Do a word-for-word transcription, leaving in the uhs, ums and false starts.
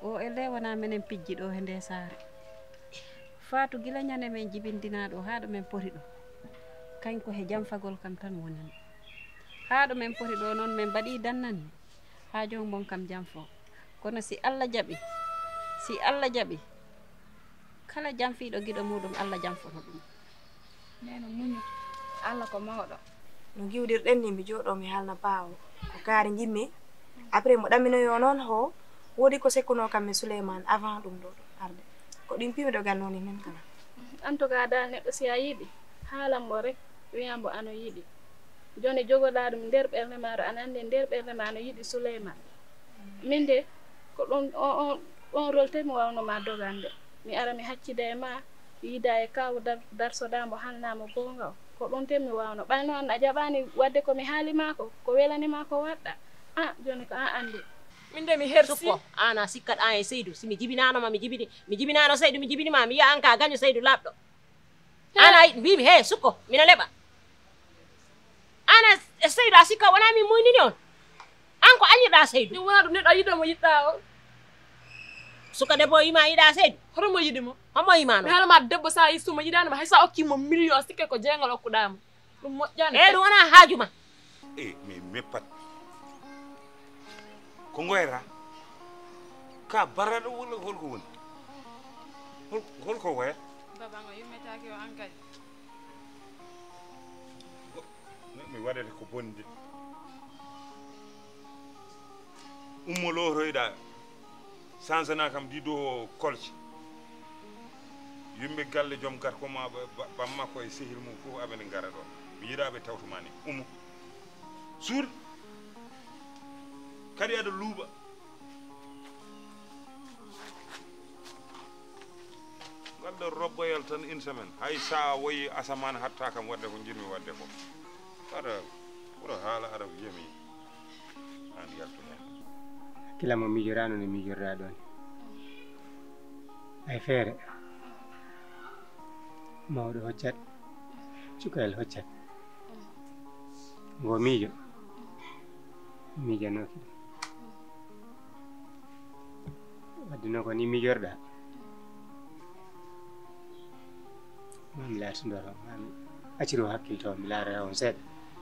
o ele wana menen pijji ɗo hende saare faatu gila ñande men jibindina ɗo haa ɗo men poti ɗo kañ ko he jamfagol kam tan wonani haa ɗo men poti ɗo noon men mbaɗi dannanni haa jon bon kam jam fo kono si Allah jaɓi si Allah jaɓi kala jamfiiɗo giɗo muɗum Allah jamfono ɗum neno muñu Allah ko mawɗo no giwɗirɗen ni mi jooɗo mi haalna baawo ko kaari jimmi après mo ɗaminoyo noon ho woodi ko sekkuno kam mi Souleymane avant ɗum ɗo ɗum arde ko ɗin piimi ɗo gannoni men kala en tout cas dal neɗɗo si a yiɗi haalan mo rek wiyambo ano yiɗi joni jogoɗa ɗum nder ɓerde maɗo ana andi nder ɓerde ma ano yiɗi Souleymane min de ko ɗum on on rôle te mi wawnoma dogande mi ara mi haccida e ma yiida e kaw darsoɗamo halnamo gonga o ko ɗum te mi wawno ɓay noon a jaɓani wadde komi haalima ko ko welanima ko waɗɗa ah joni ko a andi min de mi hersi sukko ana sikkat an e Seydou si mi jibinanoma mi jibini mi jibinano Seydou mi jibinima mi yiya an ka gaño Seydou labɗo ana mbimi he sukko mina leɓa ana Seydou a sikka wona min moynini on an ko añiɗa Seydou ɗum wona ɗum neɗɗo a yiɗamo yiɗɗa o suka debbo yima yiɗa Seydou hotomo yiɗimo homo yimano mi haalama debbo sa yissuma yiɗanima haysa okkimo million sikke ko jeegol okkuɗamo ɗum moƴƴani e ɗum wona haajuma e mi meppat ko ngoyra ka baraɗo walla holko woni holko woya babango yummetaki o an kadi mi waɗete ko bonde ummo lowtoyɗa sansana kam ɗiɗo kolce yimɓe galle joom garkoma bammakko e sehil mum fof aɓene gara ɗon mi yiɗaɓe tawtumani ummo suur kadi aɗa luuɓa wadde robboyal tan une semaine hay sa woyi asamane hatta kam wadde ko jinmi wadde ko aɗa ɓuura haala aɗa jemi an yaltu hen hakkillamo mijorano no mijorɗa ɗon ay feere mawɗo hoccat cukayel hoccat ngo miijo miijanoki ɗum wadde noon ko ni mijorɗa mami laatindoro mami acciro hakkille to mi laara on seeɗa